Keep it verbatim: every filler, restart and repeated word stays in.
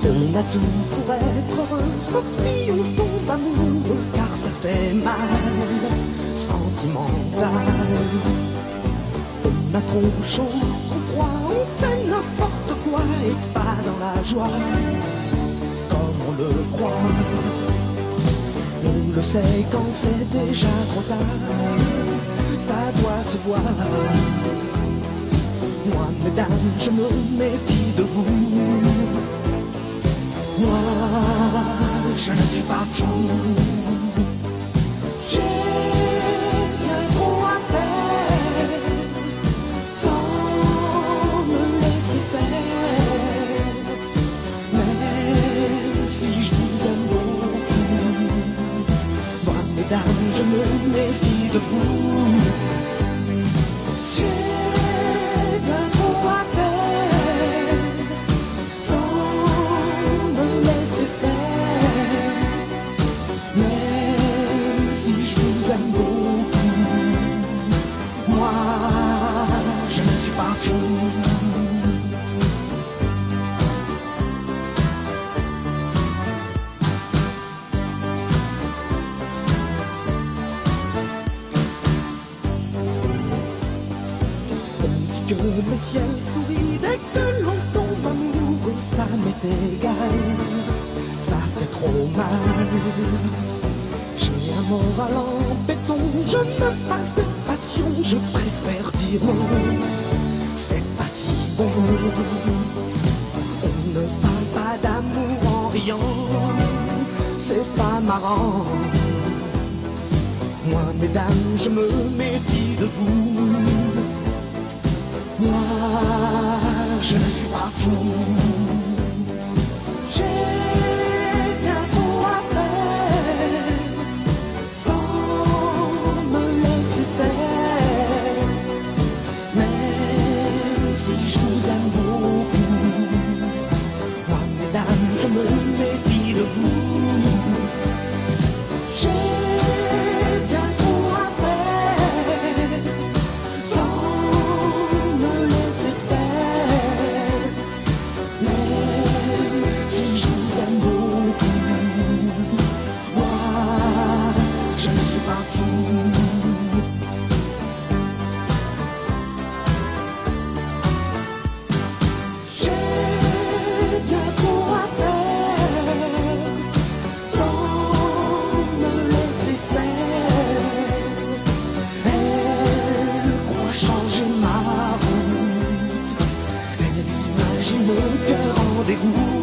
On a tout pour être heureux, sauf si on tombe amoureux, car ça fait mal, sentimental. On a trop chaud, trop froid, on fait n'importe quoi et pas dans la joie, comme on le croit. On le sait quand c'est déjà trop tard, ça doit se voir. Moi, mesdames, je me méfie de vous. Moi, je ne suis pas fou. J'ai bien trop à faire sans me laisser faire. Même si je vous aime beaucoup, moi, mesdames, je me méfie de vous. J'ai bien trop à faire sans me laisser faire. Même si je vous aime beaucoup, moi, je ne suis pas fou. Que le ciel sourit dès que l'on tombe amoureux, ça m'est égal, ça fait trop mal. J'ai un moral en béton, je ne passe de passion, je préfère dire non, c'est pas si bon. On ne parle pas d'amour en riant, c'est pas marrant. Moi, mesdames, je me méfie de vous. Moi, je ne suis pas fou. J'ai bien trop à faire sans me laisser faire. Même si je vous aime beaucoup, moi, mesdames, je me méfie de vous. J'ai bien trop à faire sans me laisser faire. Même si je vous aime beaucoup, moi, je ne suis pas fou. J'ai bien trop à faire sans me laisser faire. Elle croit changer ma route, elle imagine mon cœur en dégoût.